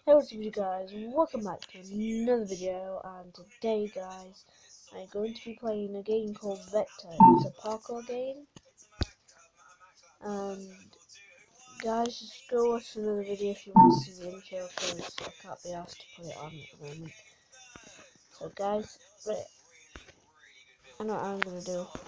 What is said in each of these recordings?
Hey, what's up you guys, welcome back to another video, and today guys, I'm going to be playing a game called Vector. It's a parkour game, and guys, just go watch another video if you want to see the intro, because I can't be asked to put it on at the moment. So guys, right, I know what I'm going to do.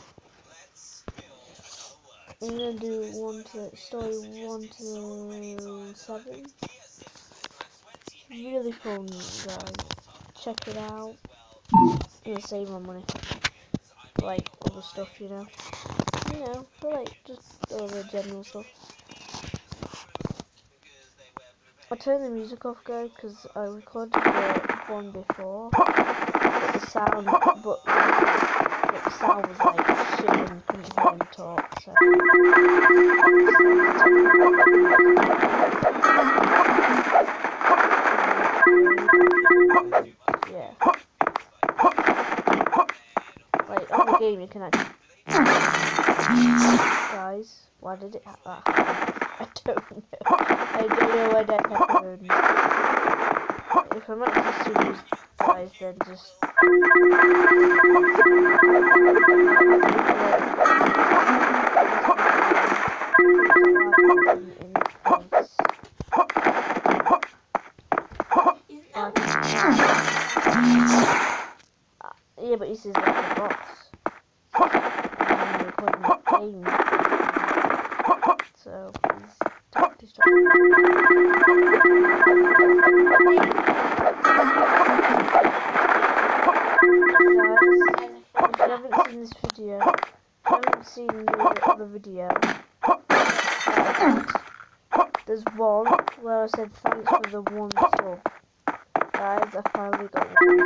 I'm going to do story 1 to 7. It's really fun guys, check it out. I'm gonna save my money for like other stuff, for like just other general stuff. I turned the music off guys because I recorded the one before, but the sound was like shit and you couldn't hear him talk, so yeah. Like on the game you can actually guys, why did it that happen? I don't know. I don't know why that happened. If I'm not too serious guys, then just yeah, but this is like a box. I'm recording the game. So please don't distract me. Guys, if you haven't seen this video, if you haven't seen the other video there's one where I said thanks for the 1 sub. Guys, I finally got 1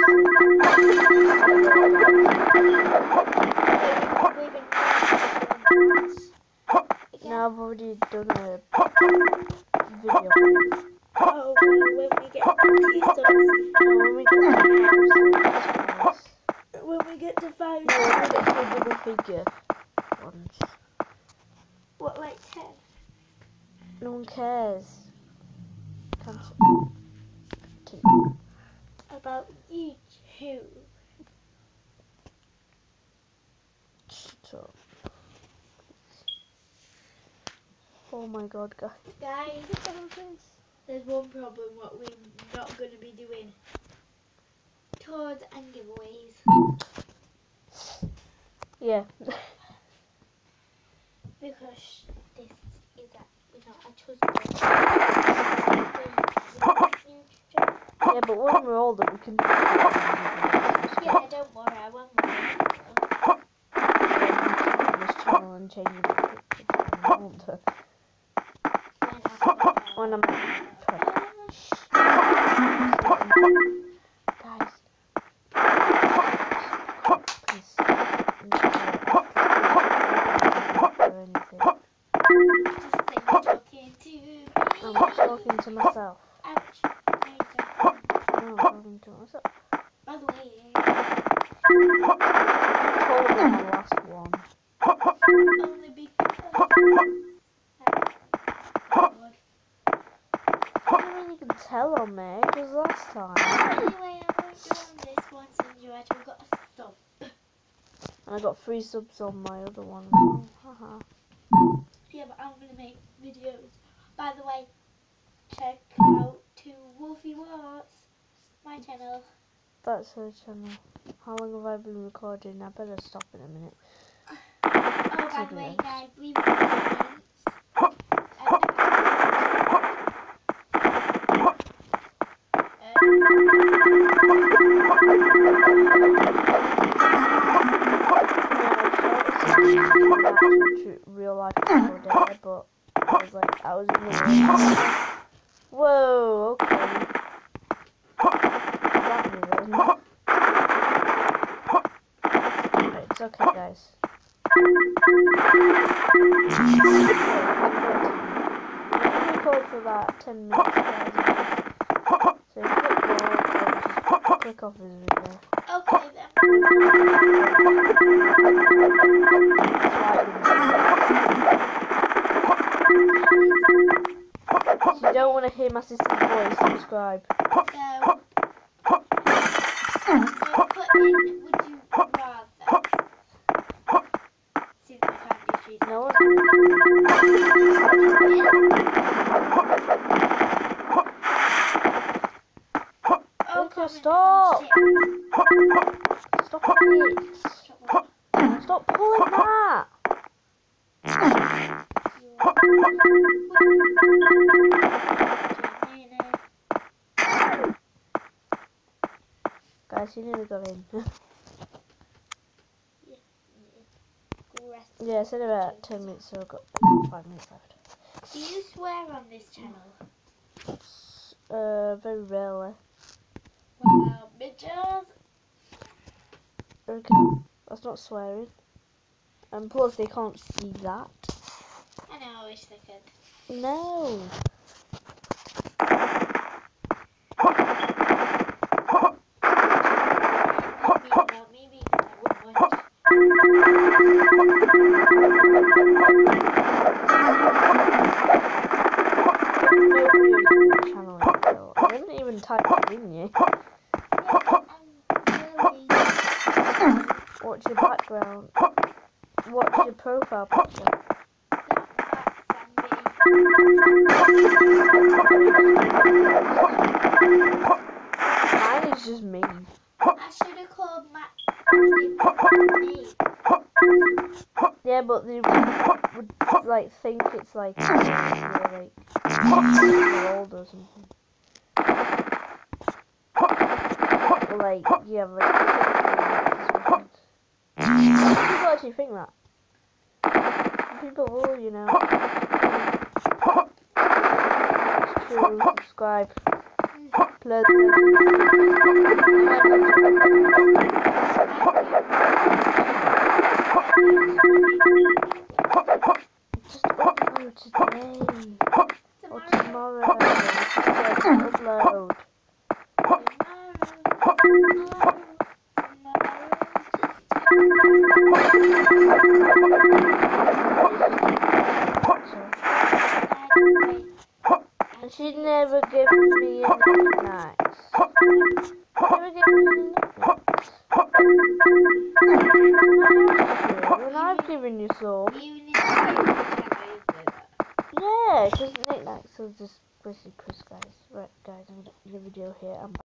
sub. Now I've already done a video. Oh, when we get 50 subs. When we get to 5 subs. When we get to a double figure ones. What, like 10? No one cares. Cancel. About YouTube. So. Oh my god, guys. Guys, there's one problem what we're not going to be doing. Tours and giveaways. Yeah. Because this is not a trust. Yeah, but when we're older, we can. Yeah, don't worry, I won't worry. This channel and change it when I'm older. When I'm guys, please. I'm talking to myself. No, I'm talking to myself. By the way, I told them the last one. only because I don't mean you can tell on me, because last time. Anyway, I won't do on this one since you actually got a sub. And I got 3 subs on my other one. Oh, haha. Yeah, but I'm gonna make videos. By the way, check out to Wolfie Watts, my channel. That's her channel. How long have I been recording? I better stop in a minute. Oh, by the way, guys, leave me comments. Real life people there, but I was in the room. Whoa, okay. That me then. Right, it's okay, guys. I'm record for about 10 minutes, guys. So if you click more, just click off this video. Okay then. You don't want to hear my sister's voice, subscribe. So put in would you rather. Since we can't do trees. No one. Oh, Okay, stop! Stop it! Stop pulling that! Guys, you nearly got in. Yeah, I said about 10 minutes, so I've got 5 minutes left. Do you swear on this channel? Very rarely. Wow, bitches! Okay, that's not swearing. And plus, they can't see that. I know, I wish they could. No. About me because I wouldn't watch. Channel info. I haven't even typed it in yet. Yeah, but I'm really... What's your background? What's your profile picture? Mine is just me. I should have called Matt me. Yeah, but they would like think it's like you're like old or something. Or like you have like people actually think that. People will, you know. It's true. Subscribe. Please. Just upload today or tomorrow. Just upload. And she'd never given me any knickknacks. Never gave me any knickknacks. When I've given you some. Yeah, because knickknacks are just basically Chris, guys. Right, guys, I'm gonna end the video here.